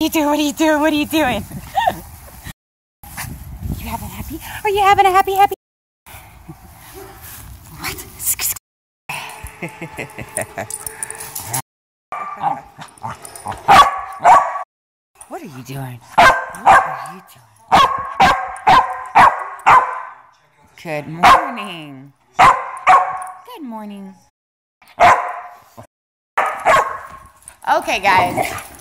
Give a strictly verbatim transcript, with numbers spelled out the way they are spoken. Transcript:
you doing? What are you doing? What are you doing? You having a happy? Are you having a happy, happy? What? What are you doing? What are you doing? Good morning. Good morning. Okay, guys.